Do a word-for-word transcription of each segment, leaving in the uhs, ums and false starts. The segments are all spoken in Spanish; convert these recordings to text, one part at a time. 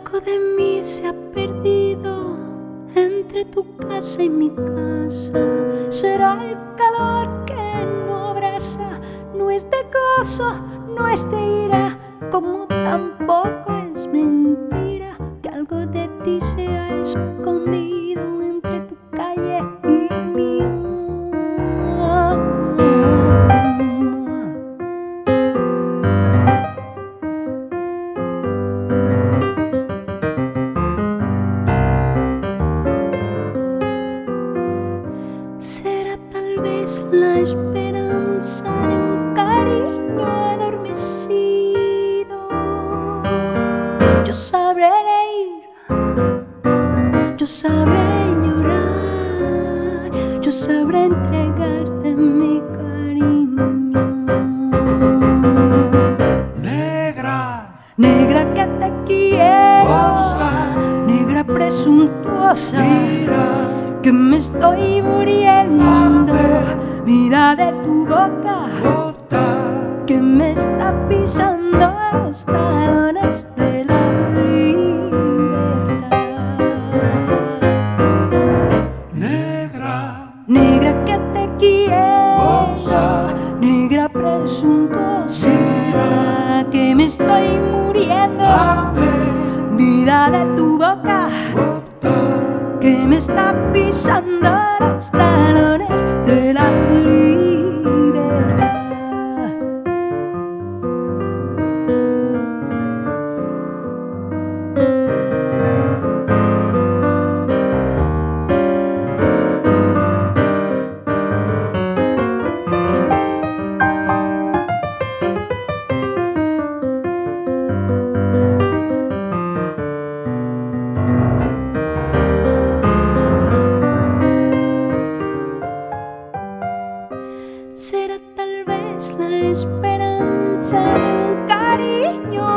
Algo de mí se ha perdido entre tu casa y mi casa. Será el calor que no abraza, no es de gozo, no es de ira, como tampoco es mentira que algo de ti se ha escondido entre tu calle y mi alma. Será tal vez la esperanza de un cariño adormecido. Yo sabré reír, yo sabré llorar, yo sabré entregarte mi cariño. Negra, negra que te quiero, Rosa, negra presuntuosa, mira, que me estoy muriendo. Mira de tu boca, bota, que me está pisando los talones de la libertad. negra, Negra que te quiero, Rosa, negra presuntuosa, mira, que me estoy muriendo. dame, Vida de tu boca, bota, que me está pisando los talones de la libertad. Será tal vez la esperanza de un cariño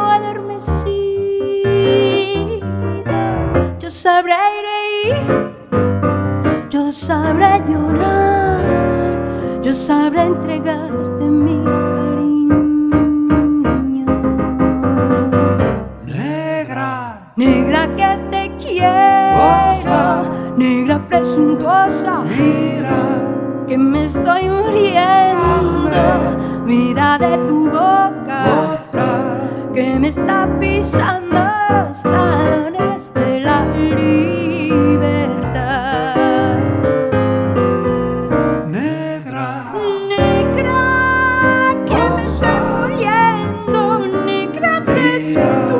adormecido. Yo sabré reír, yo sabré llorar, yo sabré entregarte mi cariño. negra, Negra que te quiero, Rosa, negra presuntuosa, mira, que me estoy muriendo. Vida de tu boca, bota, que me está pisando los talones de la libertad. negra, Negra que me estoy muriendo, negra presuntuosa,